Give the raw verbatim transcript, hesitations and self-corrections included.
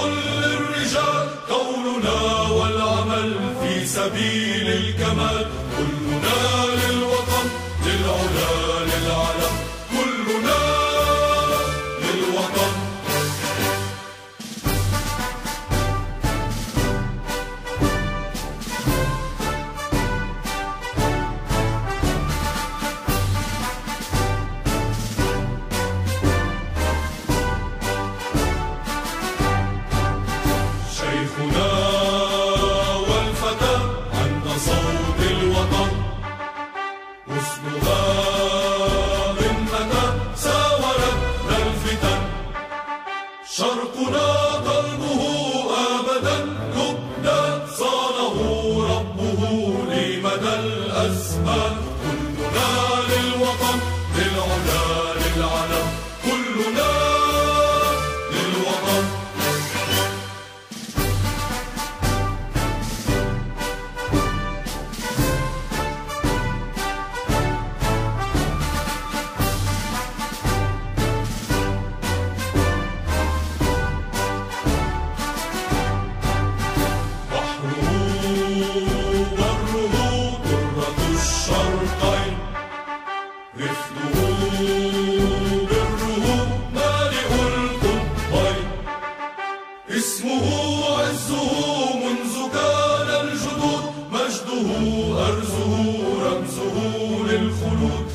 كل الرجال قولنا والعمل في سبيل الكمال كلنا للوطن للعلا للعلم كلنا للوطن شرقنا قلبه أبدا يبدأ صانه ربه لمدى الأزمان كلنا للوطن للعلا للعلم كلنا للوطن اسمه عزه منذ كان الجدود مجده أرزه رمزه للخلود